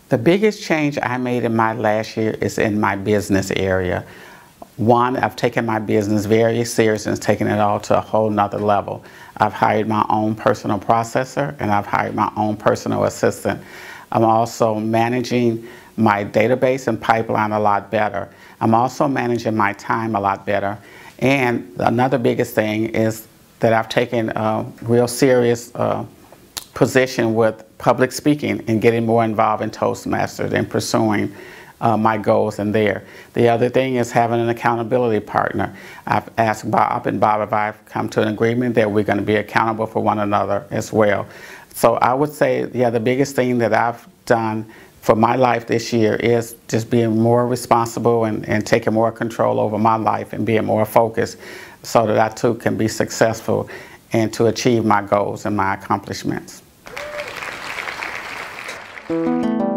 The biggest change I made in my last year is in my business area. One, I've taken my business very serious and taken it all to a whole nother level. I've hired my own personal processor and I've hired my own personal assistant. I'm also managing my database and pipeline a lot better. I'm also managing my time a lot better. And another biggest thing is that I've taken a real serious position with public speaking and getting more involved in Toastmasters and pursuing my goals in there. The other thing is having an accountability partner. I've asked Bob, and Bob and I have come to an agreement that we're going to be accountable for one another as well. So I would say, yeah, the biggest thing that I've done for my life this year is just being more responsible and taking more control over my life and being more focused so that I too can be successful and to achieve my goals and my accomplishments.